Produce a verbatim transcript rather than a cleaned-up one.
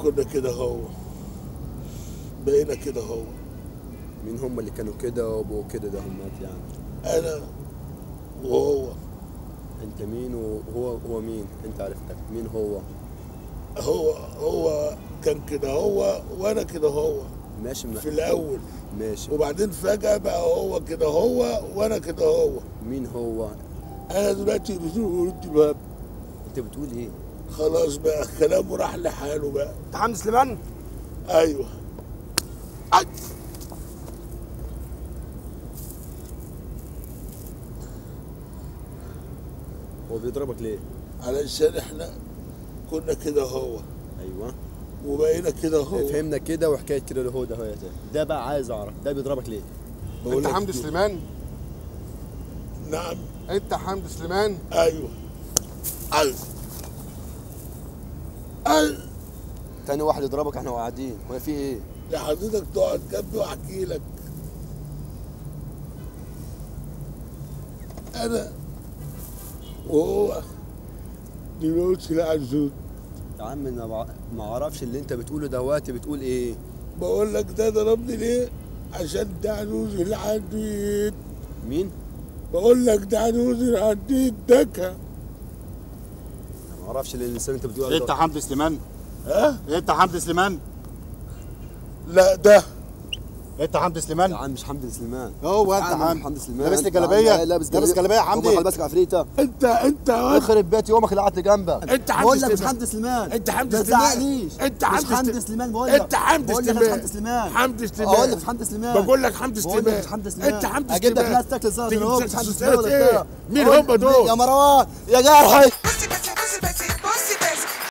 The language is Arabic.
كنا كده هو، بقينا كده هو. مين هم اللي كانوا كده وبقوا كده ده همات يعني؟ انا وهو. انت مين وهو هو مين؟ انت عرفتك مين هو؟ هو هو كان كده هو وانا كده هو. ماشي في الاول ماشي، وبعدين فجأة بقى هو كده هو وانا كده هو. مين هو؟ انا دلوقتي بتقول انت بقى. انت بتقول ايه؟ خلاص بقى كلامه راح لحاله بقى. انت حمدي سليمان؟ ايوه. أي. هو بيضربك ليه؟ علشان احنا كنا كده هو ايوه وبقينا كده هو. فهمنا كده، وحكايه كده اللي هو ده هو ده ده بقى عايز اعرف ده بيضربك ليه؟ انت حمدي سليمان؟ نعم. انت حمدي سليمان؟ ايوه ايوه ايوه. تاني واحد يضربك احنا قاعدين، هو في ايه؟ يا حضرتك تقعد جنبي واحكي لك. انا وهو دلوقتي لا عزوز. يا عم انا ما ما اعرفش اللي انت بتقوله دلوقتي، بتقول ايه؟ بقول لك ده ضربني ليه؟ عشان ده عزوز اللي عندي. مين؟ بقول لك ده عزوز اللي عندي دكه. ما اعرفش اللي الانسان انت بتقول عليه انت حمدي سليمان؟ ها؟ انت حمدي سليمان؟ لا ده انت حمدي سليمان؟ يا عم مش حمدي سليمان. هو انت حمدي حمدي سليمان لابس لي جلابيه؟ لابس لابس جلابيه يا حمدي؟ لابسك عفريته. انت انت يخرب بيت يومك اللي قعدت جنبك. انت حمدي بقول لك مش سليمان. حمدي سليمان. انت حمدي ما سليمان. تزعقليش. انت مش حمدي حمدي سليمان. سليمان بقول لك. انت حمدي بقول لك سليمان. مش حمدي سليمان. حمدي سليمان. اقول لك مش حمدي سليمان. بقول لك حمدي بقول لك سليمان. مش حمدي سليمان. انت حمدي اجيب لك سليمان. ناس تاكل زي تجيب مش ناس حمدي سلسلة سليمان ولا ايه؟ بتاع. مين هم دول؟ يا مروان يا جرحي.